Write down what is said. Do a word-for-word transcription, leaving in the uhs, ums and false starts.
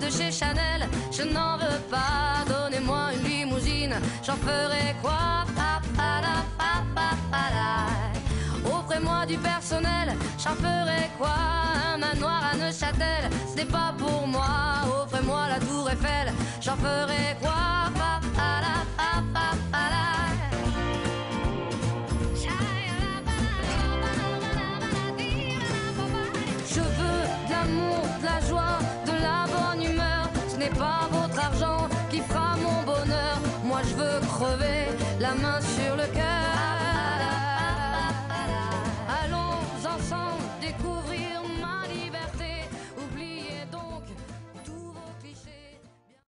de chez Chanel, je n'en veux pas. Donnez-moi une limousine, j'en ferai quoi? Pa, pa, la, pa, pa, pa, la. Offrez-moi du personnel, j'en ferai quoi? Un manoir à Neuchâtel, ce n'est pas pour moi. Offrez-moi la tour Eiffel, j'en ferai quoi? Pa, pa, la, pa, pa, pa, la. Je veux de l'amour, de la joie, de la bonne humeur. Ce n'est pas